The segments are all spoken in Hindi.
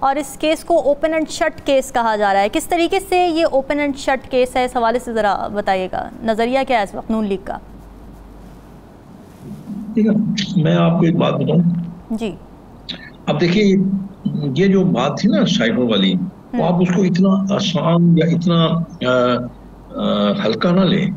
और इस केस को ओपन एंड शट केस कहा जा रहा है। किस तरीके से ये ओपन एंड शट केस है, इस हवाले से ज़रा बताइएगा, नज़रिया क्या है इस वक्त नून लीग का? ठीक है, मैं आपको एक बात बताऊं जी। अब देखिए, ये जो बात थी ना साइफर वाली, वो आप उसको इतना आसान या इतना हल्का ना लें।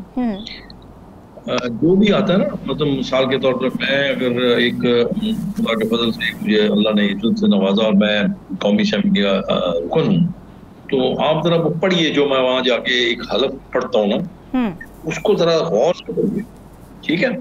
जो भी आता है ना, मतलब मिसाल के तौर पर मैं अगर एक खुदा के फजल से मुझे अल्लाह ने इज्जत से नवाजा और मैं कौमी असेंबली का रुकन हूँ, तो आप जरा वो पढ़िए जो मैं वहां जाके एक हलफ पढ़ता हूँ ना, उसको जरा गौर से पढ़िए, ठीक है।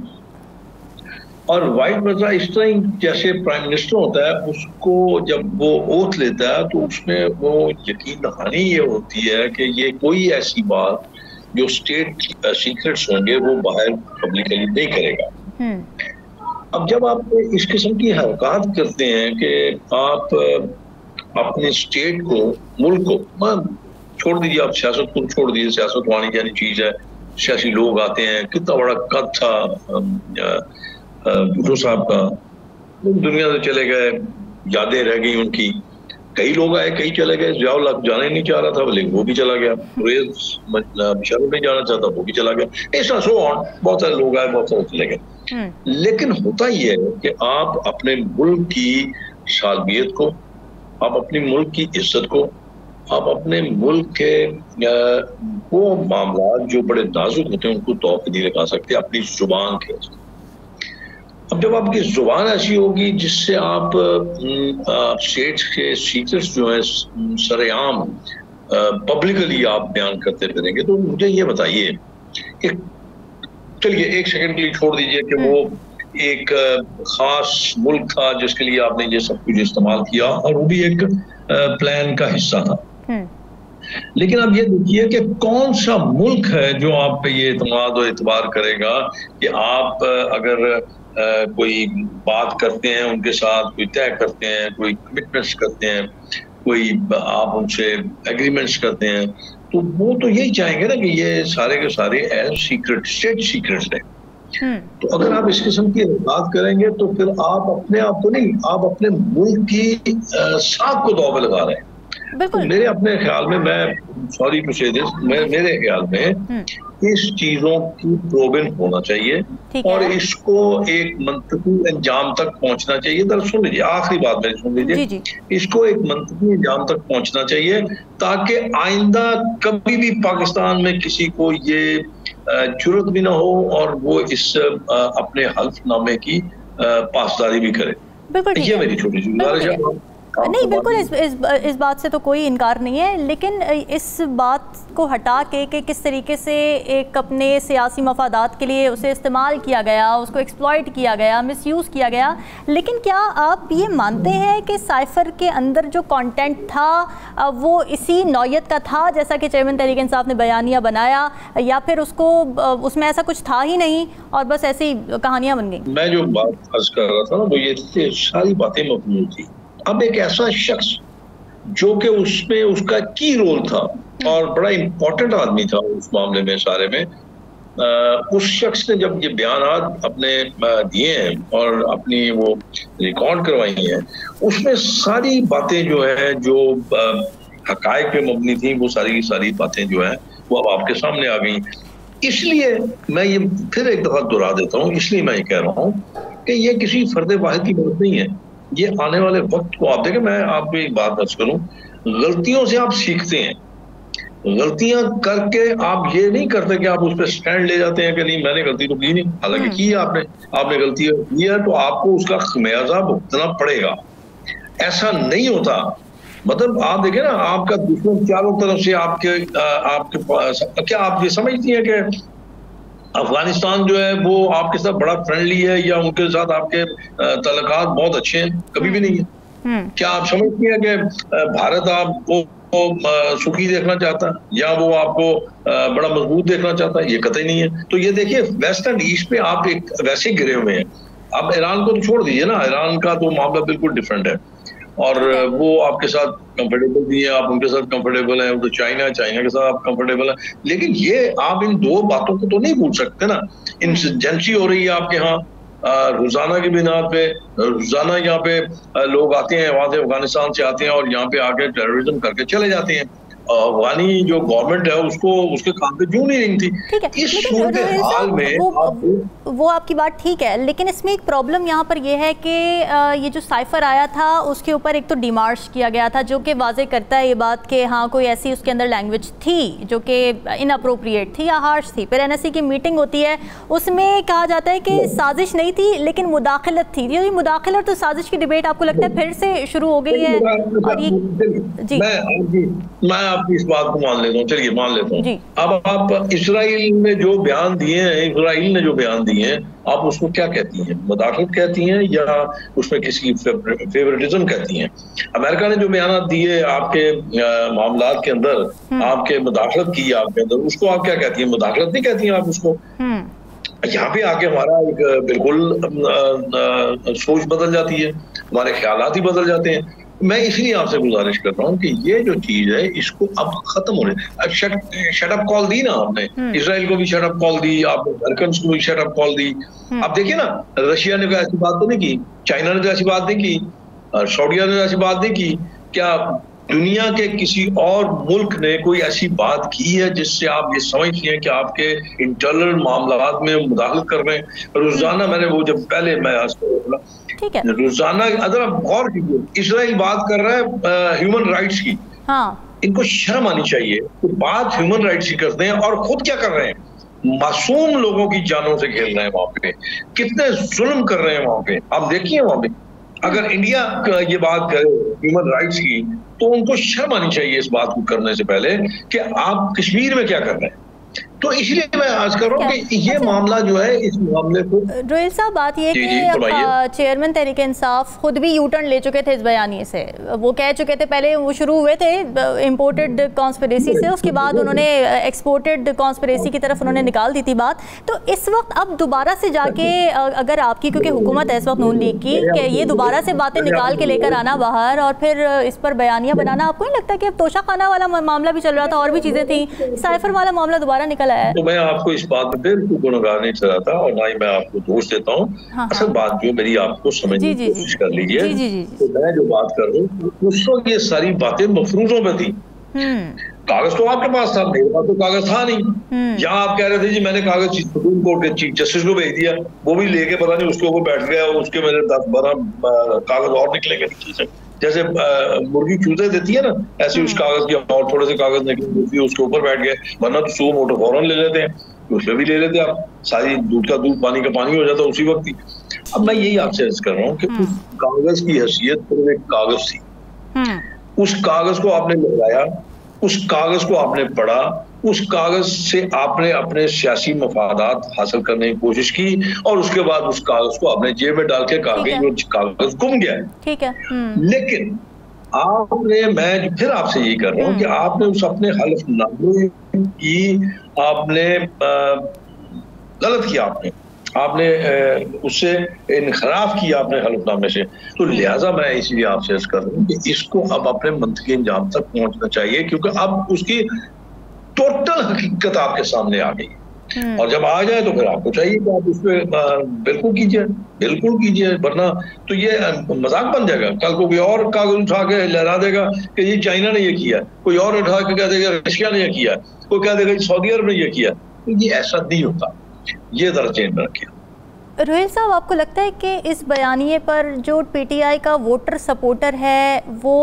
और वाइस वर्सा इस तरह जैसे प्राइम मिनिस्टर होता है, उसको जब वो ओथ लेता है तो उसमें वो यकीन दहानी ये होती है कि ये कोई ऐसी बात जो स्टेट सीक्रेट्स होंगे वो बाहर पब्लिकली नहीं करेगा। अब जब आप इस किस्म की हरकत करते हैं कि आप अपने स्टेट को, मुल्क को, छोड़ दीजिए, आप सियासत को छोड़ दीजिए, सियासत वाणी जानी चीज है, सियासी लोग आते हैं, कितना बड़ा कद था भुट्टो साहब का, दुनिया से चले गए, यादें रह गई उनकी। कई लोग आए, कई चले गए, ज़ियाउल हक जाना ही नहीं चाह रहा था, लेकिन वो भी चला गया, शरूफ नहीं जाना चाहता, वो भी चला गया, ऐसा सो ऑन, बहुत सारे लोग आए, बहुत सारे चले गए। लेकिन होता ही है कि आप अपने मुल्क की सालमियत को, आप अपने मुल्क की इज्जत को, आप अपने मुल्क के वो मामला जो बड़े नाजुक होते हैं उनको तौक नहीं लगा सकते अपनी जुबान के। अब जब आपकी जुबान ऐसी होगी जिससे आप स्टेट्स के सीक्रेट्स जो है सरेआम पब्लिकली आप बयान करते फिरेंगे, तो मुझे ये बताइए कि चलिए एक सेकंड के लिए छोड़ दीजिए कि वो एक खास मुल्क था जिसके लिए आपने ये सब कुछ इस्तेमाल किया और वो भी एक प्लान का हिस्सा था, लेकिन अब ये देखिए कि कौन सा मुल्क है जो आप पे ये एतमाद और एतबार करेगा कि आप अगर कोई बात करते हैं उनके साथ, कोई तय करते हैं, कोई कमिटमेंट्स करते हैं, कोई आप उनसे एग्रीमेंट्स करते हैं, तो वो तो यही चाहेंगे ना कि ये सारे के सारे एज सीक्रेट, स्टेट सीक्रेट्स हैं। तो अगर आप इस किस्म की बात करेंगे तो फिर आप अपने आप को नहीं, आप अपने मुल्क की साख को दाव पे लगा रहे हैं। तो मेरे अपने ख्याल में, मैं सॉरी टू से दिस, मेरे ख्याल में इस चीजों की प्रोबिन होना चाहिए और इसको एक मंतकी अंजाम तक पहुंचना चाहिए। दरअसल सुन लीजिए, आखिरी बात मेरी सुन लीजिए, इसको एक मंतकी अंजाम तक पहुंचना चाहिए ताकि आइंदा कभी भी पाकिस्तान में किसी को ये जुर्रत भी ना हो और वो इस अपने हल्फनामे की पासदारी भी करे। ये मेरी छोटी सी गुजारिश है। नहीं, बिल्कुल इस बात से तो कोई इनकार नहीं है, लेकिन इस बात को हटा के कि किस तरीके से एक अपने सियासी मफादात के लिए उसे इस्तेमाल किया गया, उसको एक्सप्लॉइट किया गया, मिसयूज़ किया गया, लेकिन क्या आप ये मानते हैं कि साइफर के अंदर जो कंटेंट था वो इसी नौयत का था जैसा कि चेयरमैन तहरीक इंसाफ ने बयानिया बनाया, या फिर उसको उसमें ऐसा कुछ था ही नहीं और बस ऐसी कहानियाँ बन गई? मैं जो बात अर्ज कर रहा था ना, वो ये सारी बातें मफहूम थी। अब एक ऐसा शख्स जो कि उसमें उसका की रोल था और बड़ा इंपॉर्टेंट आदमी था उस मामले में, सारे में, उस शख्स ने जब ये बयानात अपने दिए हैं और अपनी वो रिकॉर्ड करवाई हैं, उसमें सारी बातें जो है जो हकायक पे मबनी थी, वो सारी की सारी बातें जो है वो अब आपके सामने आ गई। इसलिए मैं ये फिर एक दफा दोहरा देता हूँ, इसलिए मैं ये कह रहा हूँ कि ये किसी फर्द वाहिद की बात नहीं है। ये आने वाले वक्त को आप देखें, मैं आपको एक बात अर्ज करूं, गलतियों से आप सीखते हैं, गलतियां करके आप ये नहीं करते कि आप उस पर स्टैंड ले जाते हैं कि नहीं मैंने गलती तो की नहीं, हालांकि की है आपने गलती की है तो आपको उसका खमियाजा भुगतना पड़ेगा। ऐसा नहीं होता, मतलब आप देखें ना, आपका दुश्मन चारों तरफ से आपके क्या आप ये समझती हैं कि अफगानिस्तान जो है वो आपके साथ बड़ा फ्रेंडली है या उनके साथ आपके ताल्लुकात बहुत अच्छे हैं? कभी भी नहीं है। क्या आप समझती हैं कि भारत आपको सुखी देखना चाहता है या वो आपको बड़ा मजबूत देखना चाहता है? ये कतई नहीं है। तो ये देखिए, वेस्ट एंड ईस्ट पे आप एक वैसे गिरे हुए हैं। अब ईरान को तो छोड़ दीजिए ना, ईरान का तो मामला बिल्कुल डिफरेंट है और वो आपके साथ कंफर्टेबल भी है, आप उनके साथ कंफर्टेबल हैं, तो चाइना के साथ आप कंफर्टेबल हैं। लेकिन ये आप इन दो बातों को तो नहीं भूल सकते ना। इंसर्जेंसी हो रही है आपके यहाँ, रोजाना की बिनाद पे रोजाना यहाँ पे लोग आते हैं, वहां से अफगानिस्तान से आते हैं और यहाँ पे आके टेररिज्म करके चले जाते हैं। अफगानी जो गवर्नमेंट है उसको उसके काम पे जूं नहीं रही थी। ठीक है, इस सूरत हाल में वो आपकी बात ठीक है, लेकिन इसमें एक प्रॉब्लम यहाँ पर यह है कि ये जो साइफर आया था उसके ऊपर एक तो डिमार्श किया गया था जो कि वाजे करता है ये बात कि हाँ कोई ऐसी उसके अंदर लैंग्वेज थी जो कि इनअप्रोप्रिएट थी या हार्श थी। फिर NSC की मीटिंग होती है, उसमें कहा जाता है कि साजिश नहीं थी लेकिन मुदाखलत थी। ये मुदाखलत तो साजिश की डिबेट आपको लगता है फिर से शुरू हो गई है? और ये जी मैं आपकी इस बात को मान लेता हूँ, चलिए मान लेता हूँ। अब आप इसराइल में जो बयान दिए हैं, इसराइल ने जो बयान दिए हैं, आप उसको क्या कहती हैं? मुदाखलत कहती हैं या उसमें किसी फेवरेटिज्म कहती हैं? अमेरिका ने जो बयान दिए आपके मामलात के अंदर, आपके मुदाखलत की आपके अंदर, उसको आप क्या कहती हैं? मुदाखलत नहीं कहती हैं आप उसको? यहाँ पे आके हमारा एक बिल्कुल सोच बदल जाती है, हमारे ख्यालात ही बदल जाते हैं। मैं इसलिए आपसे गुजारिश कर रहा हूँ कि ये जो चीज है इसको अब खत्म होने, शट अप कॉल दी ना आपने, इसराइल को भी शट अप कॉल दी, आपने अमेरिकन को भी शट अप कॉल दी। अब देखिए ना, रशिया ने ऐसी बात तो नहीं की, चाइना ने तो ऐसी बात नहीं की, सऊदीया ने ऐसी बात नहीं की। क्या दुनिया के किसी और मुल्क ने कोई ऐसी बात की है जिससे आप ये समझती हैं कि आपके इंटरनल मामलात में मुदाखलत कर रहे हैं? रोजाना मैंने वो जब पहले मैं बोला रोजाना, अगर आप गौर कीजिए, इसराइल बात कर रहा है ह्यूमन राइट्स की। हाँ। इनको शर्म आनी चाहिए कि बात ह्यूमन राइट्स की करते हैं और खुद क्या कर रहे हैं? मासूम लोगों की जानों से खेल रहे हैं वहां पे, कितने जुल्म कर रहे हैं वहां पे। आप देखिए वहां पे अगर इंडिया ये बात करे ह्यूमन राइट्स की तो उनको शर्म आनी चाहिए इस बात को करने से पहले कि आप कश्मीर में क्या कर रहे हैं। तो इसलिए मैं आज कर रहा हूँ कि ये मामला जो है, इस मामले को रोहिल साहब, बात ये कि चेयरमैन तहरीक इंसाफ खुद भी यू टर्न ले चुके थे इस बयानी से। वो कह चुके थे, पहले वो शुरू हुए थे इंपोर्टेड कॉन्स्पिरेसी से, उसके बाद उन्होंने एक्सपोर्टेड कॉन्स्पिरेसी की तरफ उन्होंने निकाल दी थी बात। तो इस वक्त अब दोबारा से जाके अगर आपकी, क्योंकि हुकूमत है इस वक्त नून लीग की, कि ये दोबारा से बातें निकाल के लेकर आना बाहर और फिर इस पर बयानियां बनाना, आपको नहीं लगता कि अब तोशा खाना वाला मामला भी चल रहा था और भी चीजें थी, साइफर वाला मामला दोबारा निकल आया है? तो मैं आपको इस बात में बिल्कुल गुनहगार नहीं चलाता और ना ही मैं आपको दोष देता हूँ। असल बात जो मेरी आपको समझने की कोशिश कर लीजिए, तो मैं जो बात कर रहा हूँ उस वक्त ये सारी बातें मफरूजों में थी। कागज तो आपके पास था, मेरे पास तो कागज था नहीं। यहाँ आप कह रहे थे जी मैंने कागज सुप्रीम कोर्ट के चीफ जस्टिस को भेज दिया, वो भी लेके पता नहीं उसके ऊपर बैठ गया, उसके मेरे 10-12 कागज और निकलेंगे नीचे से। जैसे मुर्गी चूजे देती है ना, ऐसे उस कागज के और थोड़े से कागज निकले, उसके ऊपर बैठ गए। वरना तो सो मोटो फौरन ले लेते हैं, उसमें भी ले लेते आप, सारी दूध का दूध पानी का पानी हो जाता उसी वक्त ही। अब मैं यही आपसे अर्ज कर रहा हूँ कि उस कागज की हैसियत सिर्फ एक कागज थी। उस कागज को आपने लगाया, उस कागज को आपने पढ़ा, उस कागज से आपने अपने सियासी मफादात हासिल करने की कोशिश की और उसके बाद उस कागज को आपने जेब में डाल के कागज गुम गया। ठीक है। लेकिन आपने, मैं फिर आपसे यही कर रहा हूँ कि आपने उस अपने हलफनामे की आपने गलत किया, आपने उससे इनखराफ किया अपने हलफनामे से। तो लिहाजा मैं इसीलिए आपसे अर्ज कर रहा हूँ कि इसको अब अपने मंतकी अंजाम तक पहुंचना चाहिए, क्योंकि अब उसकी टोटल हकीकत आपके सामने आ गई। और जब आ जाए तो फिर आपको चाहिए कि आप उसमें बिल्कुल कीजिए, वरना तो ये मजाक बन जाएगा। कल को कोई और कागज उठा के लहरा देगा कि ये चाइना ने ये किया, कोई और उठा के कह देगा रशिया ने ये किया, कोई कह देगा सऊदी अरब ने ये किया। तो ये ऐसा नहीं होता, ये जरा चेंज में रखिए। रोहिल साहब, आपको लगता है कि इस बयानिए पर जो PTI का वोटर सपोर्टर है वो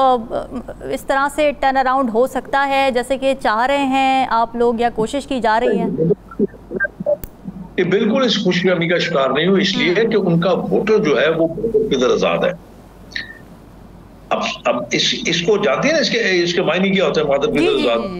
इस तरह से टर्न अराउंड हो सकता है जैसे कि चाह रहे हैं आप लोग, या कोशिश की जा रही है? ये बिल्कुल इस खुशफहमी का शिकार नहीं हो, इसलिए कि उनका वोटर जो है वो वोटर की तरह आजाद है। अब इसको जानते हैं ना, इसके मायने क्या होता है? मादर की तरह आजाद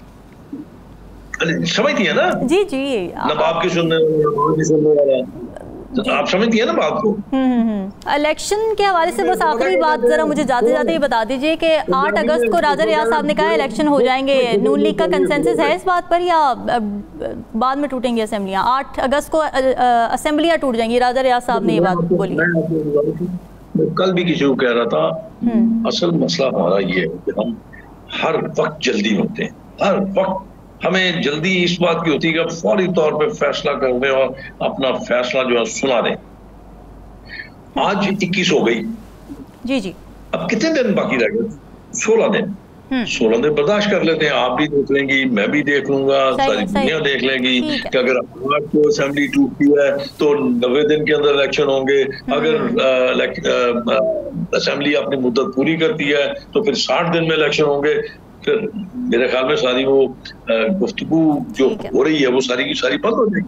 समझती है ना? जी नवाब की सुनने वाला, आप समझती है ना बात को। इलेक्शन के हवाले से बस आखिरी बात जरा मुझे जाते जाते ही बता दीजिए कि 8 अगस्त को राजा रियाज साहब ने कहा इलेक्शन हो जाएंगे, नून लीग का कंसेंसस है इस बात पर या बाद में टूटेंगी असेंबलियां? 8 अगस्त को असेंबलियां टूट जाएंगी, राजा रियाज साहब ने ये बात बोली। मैं कल भी किसी को कह रहा था, असल मसला हमारा ये है कि हम हर वक्त जल्दी होते हैं, हर वक्त हमें जल्दी इस बात की होती है कि अब फौरी तौर पे फैसला कर दें और अपना फैसला जो है सुना दें। आज 21 हो गई, जी जी, अब कितने दिन बाकी रह गए? 16 दिन। 16 दिन बर्दाश्त कर लेते हैं, आप भी देख लेंगी, मैं भी देख लूंगा, सारी दुनिया देख लेगी कि अगर आज को असेंबली टूटती है तो 90 दिन के अंदर इलेक्शन होंगे। अगर असेंबली अपनी मुद्दत पूरी करती है तो फिर 60 दिन में इलेक्शन होंगे। फिर मेरे ख्याल में सारी वो गुफ्तगू जो हो रही है वो सारी की सारी बंद हो जाएगी।